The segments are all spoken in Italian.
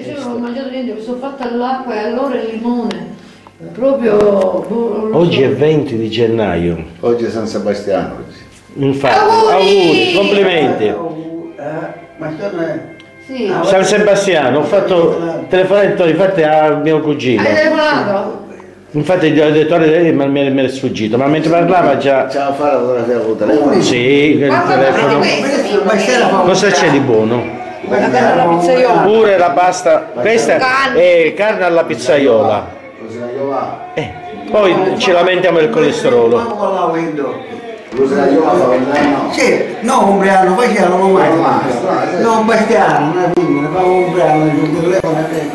invece io non ho mangiato niente, mi sono fatta l'acqua e allora il limone. Proprio... Oggi è 20 di gennaio. Oggi è San Sebastiano. Infatti, auguri, complimenti. Ma è... Sì. San Sebastiano, ho fatto telefonare infatti a mio cugino. Hai telefonato? Infatti gli ho detto ma mi è sfuggito, ma mentre parlava già. C'è da fare la fotografia con il telefono? Sì, il telefono. Cosa c'è di buono? La carne alla pizzaiola. Pure la pasta, questa è carne alla pizzaiola. Poi ci lamentiamo del colesterolo. Sì, no, compleanno, facciamo non mai. No, un bastiano, una femmina, fa un compleanno, il telefono a te.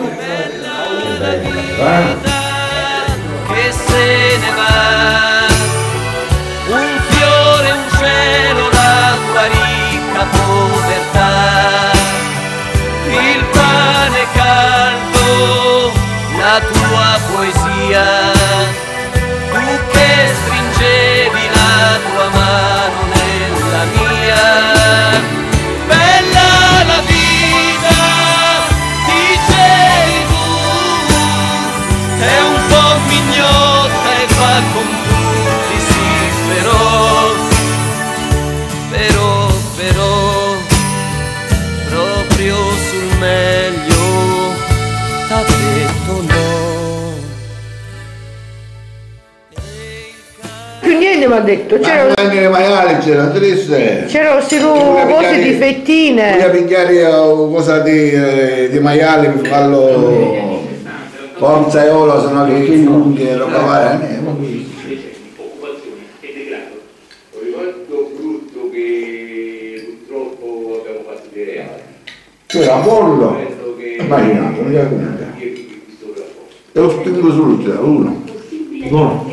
Che se ne va, un fiore, un cielo, la tua ricca povertà, il pane caldo, la tua poesia, tu che stringevi la tua mano nella mia, bella la vita, dicevi tu, è un po' mignotta e fa con tutti, sì, però, proprio sul meglio t'ha detto no. Più niente mi ha detto, c'erano anche le maiali, c'era triste. questi cose di fettine. Voglio pigliare cosa di maiali per farlo con pizzaiolo, se no che i lunghi lo cavare. C'era pollo, immaginato, non gli racconta. E lo spingo sul uno. Buono.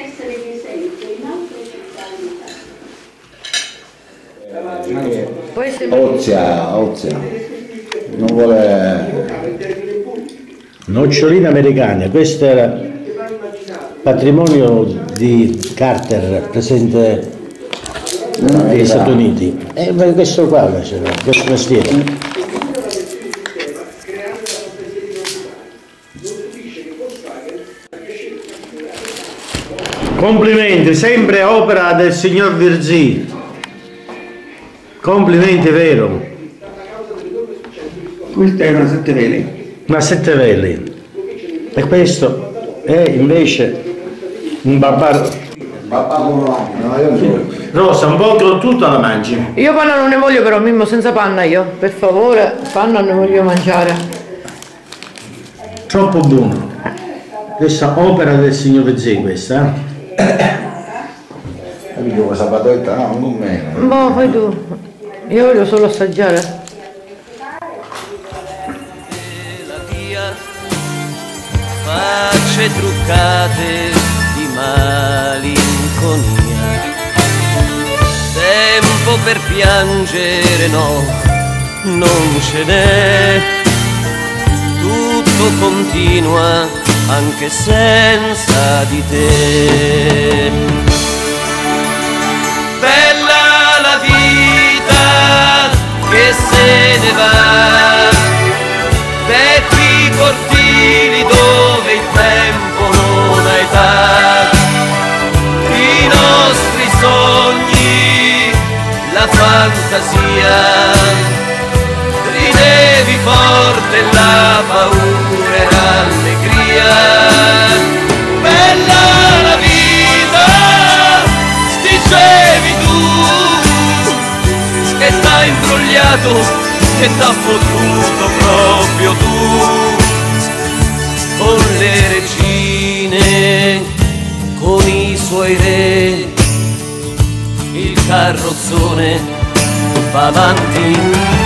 Ozia. Non vuole... Noccioline americane, questo era patrimonio di Carter, presente negli Stati Uniti. E questo qua c'era, questo mestiere. Complimenti, sempre opera del signor Virzì. Complimenti, vero? Questa è una sette veli. Una sette veli. E questo è invece un babà. Rosa, un po' con tutto la mangi. Io panna non ne voglio però, Mimmo, senza panna io. Per favore, panna non ne voglio mangiare. Troppo buono. Questa opera del signor Virzì, questa. Capito cosa patetta? No, non meno. Boh, fai tu. Io voglio solo assaggiare. Facce truccate di malinconia, tempo per piangere no, non ce n'è, tutto continua anche senza di te. Bella la vita che se ne va, vecchi cortili dove il tempo non ha età, i nostri sogni, la fantasia, ridevi forte la paura e l'allegria. Bella la vita, dicevi tu, che t'ha imbrogliato, che t'ha fottuto proprio tu, con le regine, con i suoi re, il carrozzone va avanti.